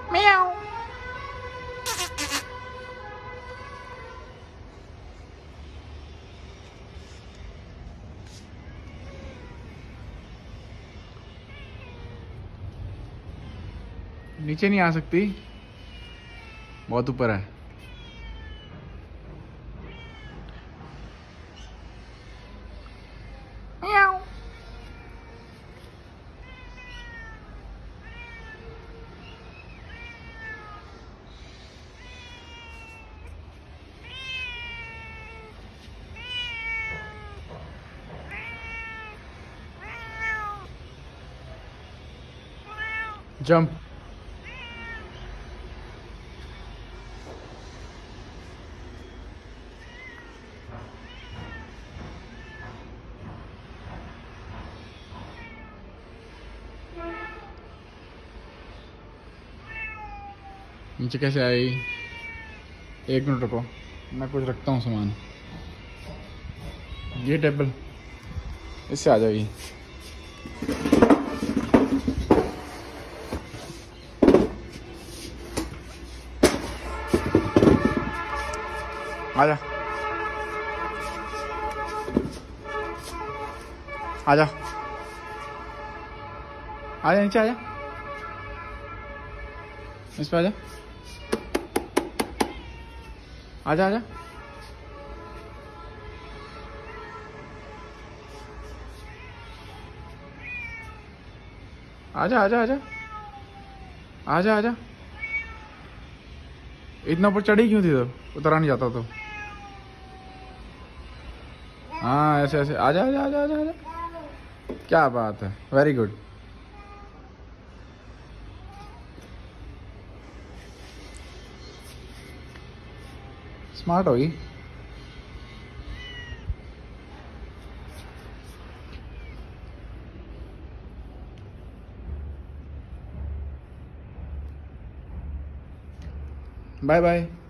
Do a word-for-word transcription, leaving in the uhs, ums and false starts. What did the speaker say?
म्याऊ। नीचे नहीं आ सकती, बहुत ऊपर है। म्याऊ। जंप। नीचे कैसे आई? एक मिनट रुको, मैं कुछ रखता हूँ सामान। ये टेबल, इससे आ जाएगी। आजा आजा आजा, नीचे आजा, इस पे आजा, आजा आजा। आजा आजा आजा आजा आजा। इतना ऊपर चढ़ी क्यों थी? तो उतरा नहीं जाता तो। हाँ ऐसे ऐसे, आजा आजा आजा आजा आजा। क्या बात है, वेरी गुड। स्मार्ट होगी। Bye bye.